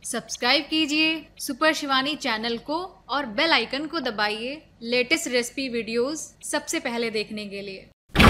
Subscribe कीजिए super Shivani channel को और बेल आइकन को दबाइए लेटेस्ट रेसिपी वीडियोस सबसे पहले देखने के लिए।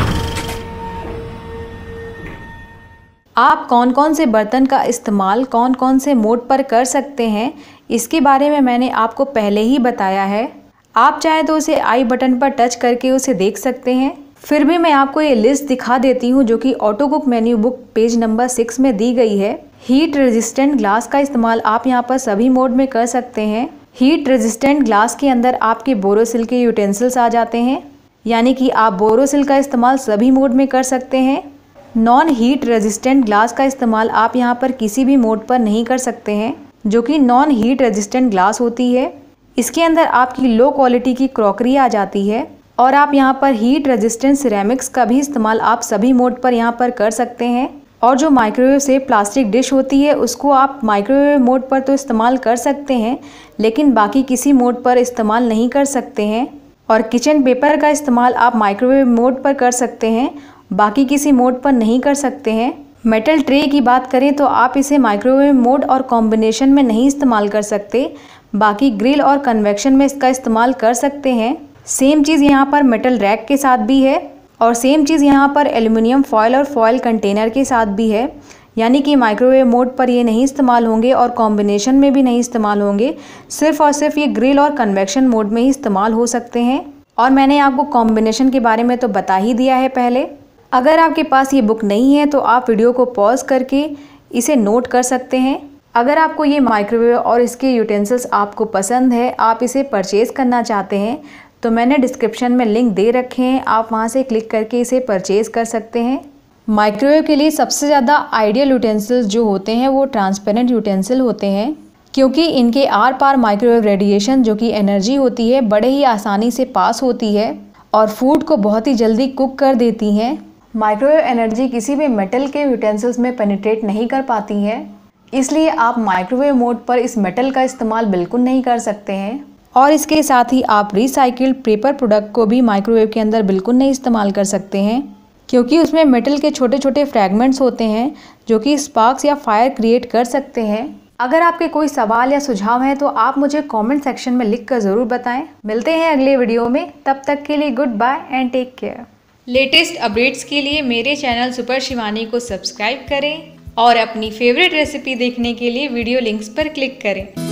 आप कौन कौन से बर्तन का इस्तेमाल कौन कौन से मोड पर कर सकते हैं, इसके बारे में मैंने आपको पहले ही बताया है। आप चाहे तो उसे आई बटन पर टच करके उसे देख सकते हैं। फिर भी मैं आपको ये लिस्ट दिखा देती हूँ जो कि auto cook menu book page number 6 में दी गई है। हीट रेजिस्टेंट ग्लास का इस्तेमाल आप यहाँ पर सभी मोड में कर सकते हैं। हीट रेजिस्टेंट ग्लास के अंदर आपके बोरोसिल के यूटेंसिल्स आ जाते हैं, यानी कि आप बोरोसिल का इस्तेमाल सभी मोड में कर सकते हैं। नॉन हीट रेजिस्टेंट ग्लास का इस्तेमाल आप यहाँ पर किसी भी मोड पर नहीं कर सकते हैं, जो कि नॉन हीट रेजिस्टेंट ग्लास होती है। इसके अंदर आपकी लो क्वालिटी की क्रॉकरी आ जाती है और आप यहाँ पर हीट रेजिस्टेंट सिरेमिक्स का भी इस्तेमाल आप सभी मोड पर यहाँ पर कर सकते हैं। और जो माइक्रोवेव से प्लास्टिक डिश होती है उसको आप माइक्रोवेव मोड पर तो इस्तेमाल कर सकते हैं, लेकिन बाकी किसी मोड पर इस्तेमाल नहीं कर सकते हैं। और किचन पेपर का इस्तेमाल आप माइक्रोवेव मोड पर कर सकते हैं, बाकी किसी मोड पर नहीं कर सकते हैं। मेटल ट्रे की बात करें तो आप इसे माइक्रोवेव मोड और कॉम्बिनेशन में नहीं इस्तेमाल कर सकते, बाकी ग्रिल और कन्वेक्शन में इसका इस्तेमाल कर सकते हैं। सेम चीज़ यहाँ पर मेटल रैक के साथ भी है और सेम चीज़ यहाँ पर एल्युमिनियम फॉयल और फॉयल कंटेनर के साथ भी है, यानी कि माइक्रोवेव मोड पर ये नहीं इस्तेमाल होंगे और कॉम्बिनेशन में भी नहीं इस्तेमाल होंगे। सिर्फ और सिर्फ ये ग्रिल और कन्वेक्शन मोड में ही इस्तेमाल हो सकते हैं। और मैंने आपको कॉम्बिनेशन के बारे में तो बता ही दिया है पहले। अगर आपके पास ये बुक नहीं है तो आप वीडियो को पॉज करके इसे नोट कर सकते हैं। अगर आपको ये माइक्रोवेव और इसके यूटेंसिल्स आपको पसंद है, आप इसे परचेज़ करना चाहते हैं, तो मैंने डिस्क्रिप्शन में लिंक दे रखे हैं, आप वहां से क्लिक करके इसे परचेज़ कर सकते हैं। माइक्रोवेव के लिए सबसे ज़्यादा आइडियल यूटेंसिल्स जो होते हैं वो ट्रांसपेरेंट यूटेंसिल होते हैं, क्योंकि इनके आर पार माइक्रोवेव रेडिएशन जो कि एनर्जी होती है बड़े ही आसानी से पास होती है और फूड को बहुत ही जल्दी कुक कर देती हैं। माइक्रोवेव एनर्जी किसी भी मेटल के यूटेंसिल्स में पेनिट्रेट नहीं कर पाती है, इसलिए आप माइक्रोवेव मोड पर इस मेटल का इस्तेमाल बिल्कुल नहीं कर सकते हैं। और इसके साथ ही आप रिसाइकिल्ड पेपर प्रोडक्ट को भी माइक्रोवेव के अंदर बिल्कुल नहीं इस्तेमाल कर सकते हैं, क्योंकि उसमें मेटल के छोटे छोटे फ्रैगमेंट्स होते हैं जो कि स्पार्क्स या फायर क्रिएट कर सकते हैं। अगर आपके कोई सवाल या सुझाव हैं तो आप मुझे कमेंट सेक्शन में लिख कर ज़रूर बताएं। मिलते हैं अगले वीडियो में, तब तक के लिए good bye and take care. Latest updates के लिए मेरे चैनल सुपर शिवानी को सब्सक्राइब करें और अपनी फेवरेट रेसिपी देखने के लिए वीडियो लिंक्स पर क्लिक करें।